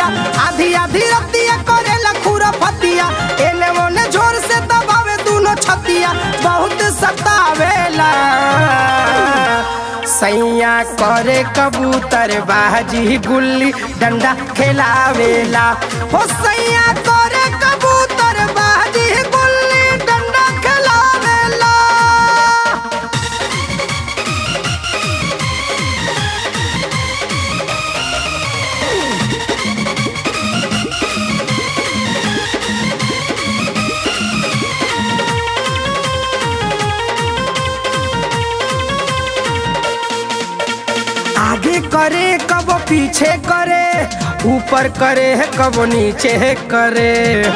बतिया, आधी आधी रतिया करेला खुरा फतिया, एने ओने जोर से दबावे दोनों छतिया, बहुत सतावेला। सैया करे कबूतर बाजी गुल्ली डंडा खेलावेला, हो सैया करे कबूतर बाजी गुल्ली डंडा खेलावेला। आगे करे कबो पीछे करे, ऊपर करे कबो नीचे करे।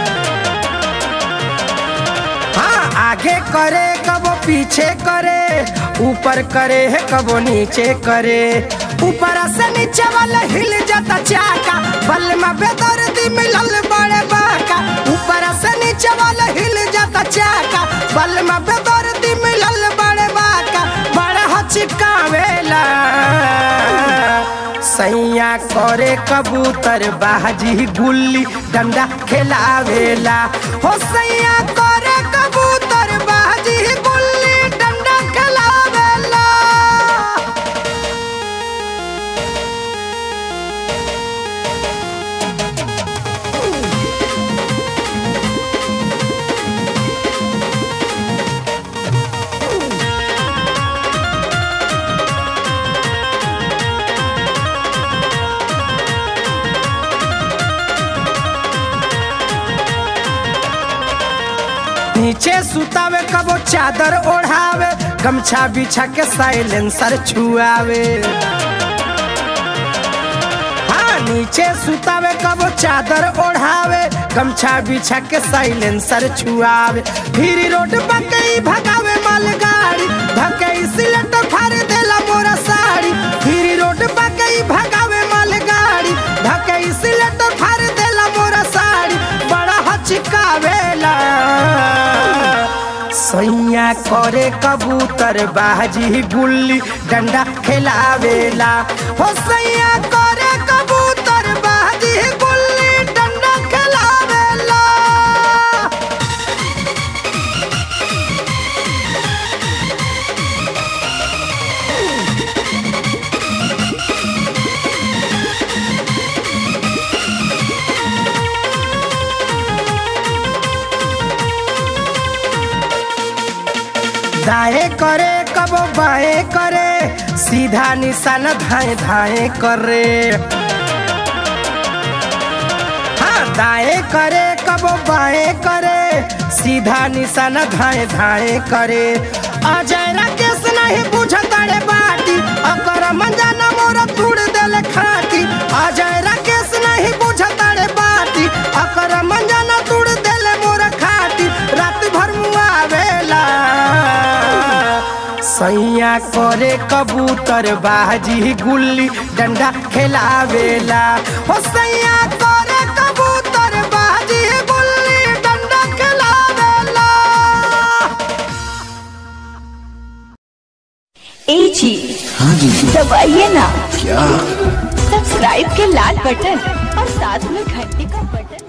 हाँ, आगे करे कबो पीछे करे, ऊपर करे कबो नीचे करे। ऊपर से नीचे वाला हिल जाता चाका, बल में बेदर्दी मिलल बड़े बाका। ऊपर से नीचे वाला हिल जाता चाका, बल में बेदर्दी मिलल बड़े बाका, बड़ा हचिकावेला। सैया करे कबूतर बाजी गुल्ली डंडा खेलावेला, हो सैया करे कबूतर बाजी गुल्ली डंडा खेलावेला। नीचे सुतावे कबो चादर ओढ़ावे, गमछा बिछा के साइलेंसर छुआवे। हाँ, नीचे सुतावे कबो चादर ओढ़ावे, गमछा बिछा के साइलेंसर छुआवे। फिर रोड पर कई भगावे मालगाड़ी, धके सिलेट फाड़ देला मोरा साड़ी। फिर रोड पर कई भगावे मालगाड़ी, धके सिलेट फाड़ देला मोरा साड़ी, बड़ा हचिकावेला। सैया करे कबूतर बाजी गुल्ली डंडा खेलावेला, हो सैया करे कबूतर बाजी गुल्ली डंडा खेलावेला। दाएं करे कबो बाएं करे, सीधा निशान धाए धाए करे। हाँ, दाएं करे कबो बाएं करे, सीधा निशान धाए धाए करे। अजय राकेश नहीं बुझता रे बाटी, अकर मंजाना मोरा तोड़ देले खाटी। अजय राकेश नहीं बुझता रे बाटी, अकर मंजाना तोड़ देले मोरा खाटी, रात भर मुआवेला। सैया करे कबूतर बाजी गुल्ली डंडा खेलावेला, हो सैया करे कबूतर बाजी गुल्ली डंडा खेलावेला। ए जी, हाँ जी, दबाइए ना क्या? सब्सक्राइब के लाल बटन और साथ में घंटी का बटन।